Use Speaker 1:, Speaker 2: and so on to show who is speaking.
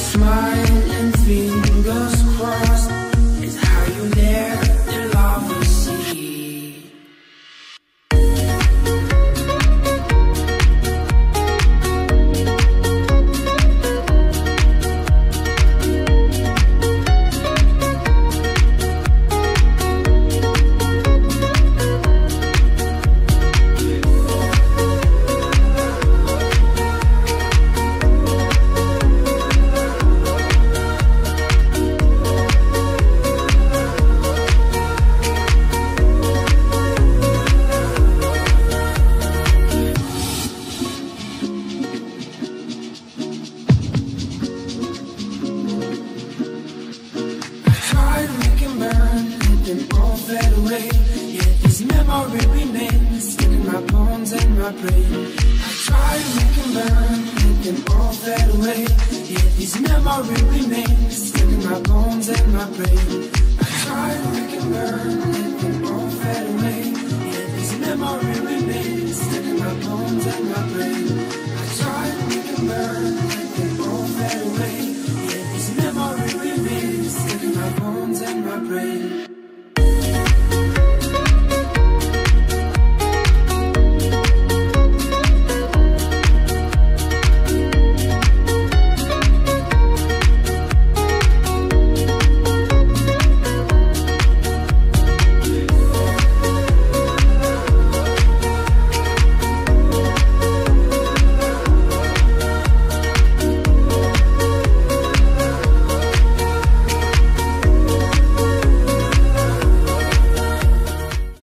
Speaker 1: smile and fingers crossed is how you let the love see. Yet this memory remains stuck in my bones and my brain. I try to make them burn, let them all fade away. Yet this memory remains stuck in my bones and my brain. I try to make them burn, let them all fade away. Yet this memory remains stuck in my bones and my brain.